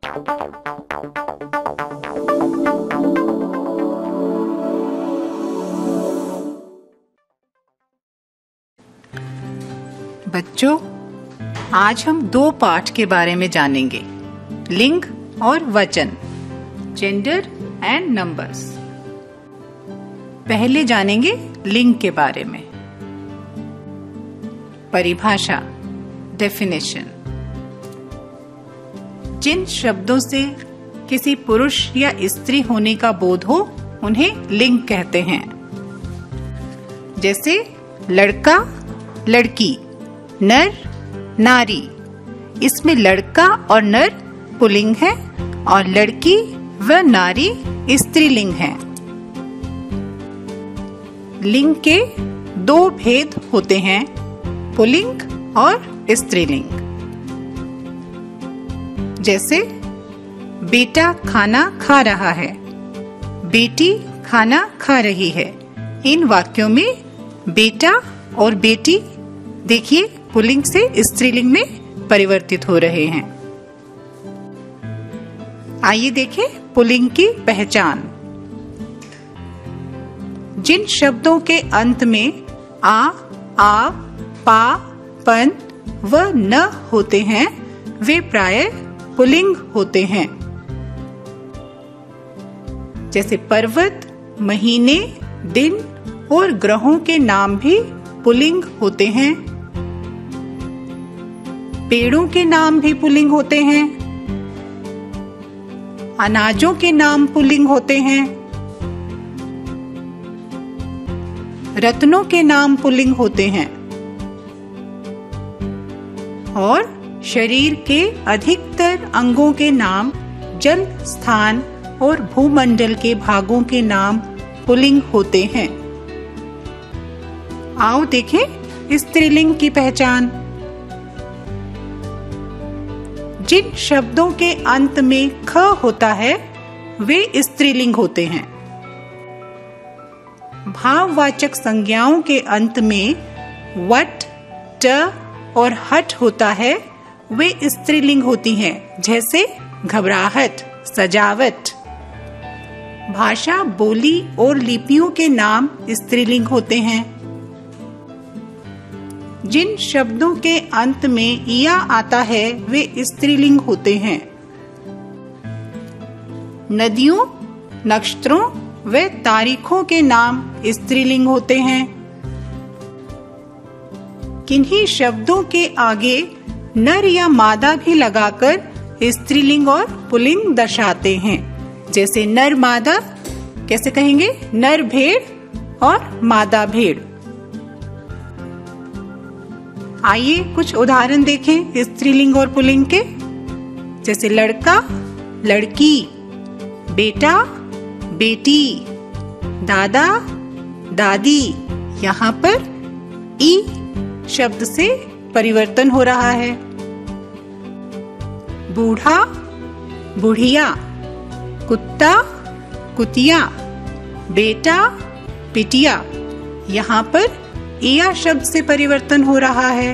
बच्चों, आज हम 2 पाठ के बारे में जानेंगे, लिंग और वचन, जेंडर एंड नंबर्स। पहले जानेंगे लिंग के बारे में। परिभाषा, डेफिनेशन। जिन शब्दों से किसी पुरुष या स्त्री होने का बोध हो उन्हें लिंग कहते हैं। जैसे लड़का, लड़की, नर, नारी। इसमें लड़का और नर पुल्लिंग है और लड़की व नारी स्त्रीलिंग है। लिंग के 2 भेद होते हैं, पुल्लिंग और स्त्रीलिंग। जैसे बेटा खाना खा रहा है, बेटी खाना खा रही है। इन वाक्यों में बेटा और बेटी देखिए पुल्लिंग से स्त्रीलिंग में परिवर्तित हो रहे हैं। आइए देखें पुल्लिंग की पहचान। जिन शब्दों के अंत में आ, पा, पन व न होते हैं वे प्रायः पुल्लिंग होते हैं। जैसे पर्वत, महीने, दिन और ग्रहों के नाम भी पुल्लिंग होते हैं। पेड़ों के नाम भी पुल्लिंग होते हैं। अनाजों के नाम पुल्लिंग होते हैं। रत्नों के नाम पुल्लिंग होते हैं। और शरीर के अधिकतर अंगों के नाम, जल स्थान और भूमंडल के भागों के नाम पुल्लिंग होते हैं। आओ देखें स्त्रीलिंग की पहचान। जिन शब्दों के अंत में ख होता है वे स्त्रीलिंग होते हैं। भाववाचक संज्ञाओं के अंत में वट, ट और हट होता है वे स्त्रीलिंग होती हैं। जैसे घबराहट, सजावट। भाषा, बोली और लिपियों के नाम स्त्रीलिंग होते हैं। जिन शब्दों के अंत में या आता है वे स्त्रीलिंग होते हैं। नदियों, नक्षत्रों व तारीखों के नाम स्त्रीलिंग होते हैं। किन्हीं शब्दों के आगे नर या मादा भी लगाकर स्त्रीलिंग और पुल्लिंग दर्शाते हैं। जैसे नर मादा कैसे कहेंगे? नर भेड़ और मादा भेड़। आइए कुछ उदाहरण देखें स्त्रीलिंग और पुल्लिंग के। जैसे लड़का, लड़की, बेटा, बेटी, दादा, दादी। यहाँ पर ई शब्द से परिवर्तन हो रहा है। बूढ़ा, बुढ़िया, कुत्ता, कुतिया, बेटा, बिटिया। यहाँ पर या शब्द से परिवर्तन हो रहा है।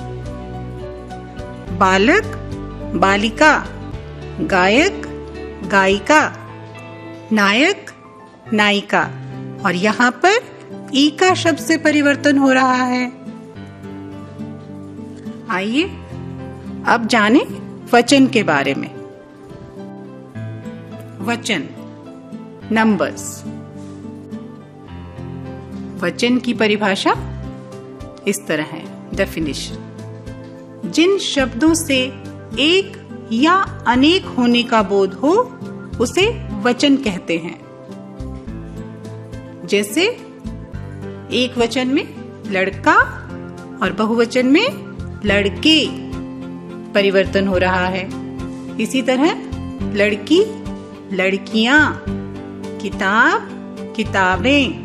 बालक, बालिका, गायक, गायिका, नायक, नायिका। और यहाँ पर ई का शब्द से परिवर्तन हो रहा है। आइए अब जानें वचन के बारे में। वचन, नंबर्स। वचन की परिभाषा इस तरह है, डेफिनेशन। जिन शब्दों से एक या अनेक होने का बोध हो उसे वचन कहते हैं। जैसे एक वचन में लड़का और बहुवचन में लड़के परिवर्तन हो रहा है। इसी तरह लड़की, लड़कियां, किताब, किताबें।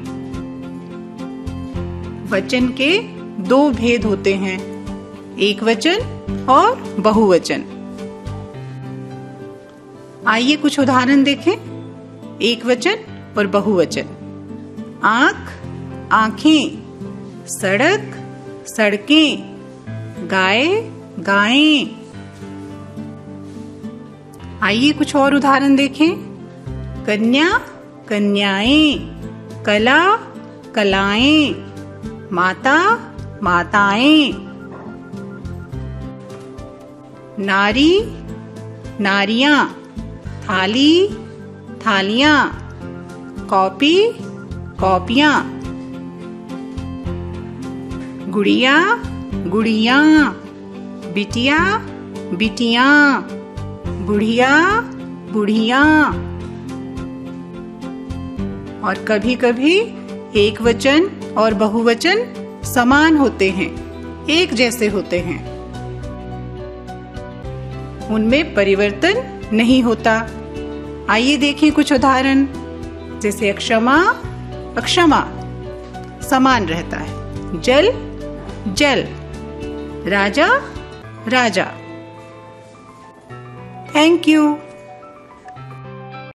वचन के 2 भेद होते हैं, एक वचन और बहुवचन। आइए कुछ उदाहरण देखें एक वचन और बहुवचन। आँख, आँखें, सड़क, सड़कें, गाय, गायें। आइए कुछ और उदाहरण देखें। कन्या, कन्याएं, कला, कलाएं, माता, माताएं, नारी, नारियां, थाली, थालियां, कॉपी, कॉपियां, गुड़िया, गुड़ियां, बिटिया, बिटियां, बुढ़िया, बुढ़ियां। और कभी कभी एक वचन और बहुवचन समान होते हैं, एक जैसे होते हैं, उनमें परिवर्तन नहीं होता। आइए देखें कुछ उदाहरण। जैसे अक्षमा, अक्षमा समान रहता है। जल, जल, राजा, राजा। Thank you.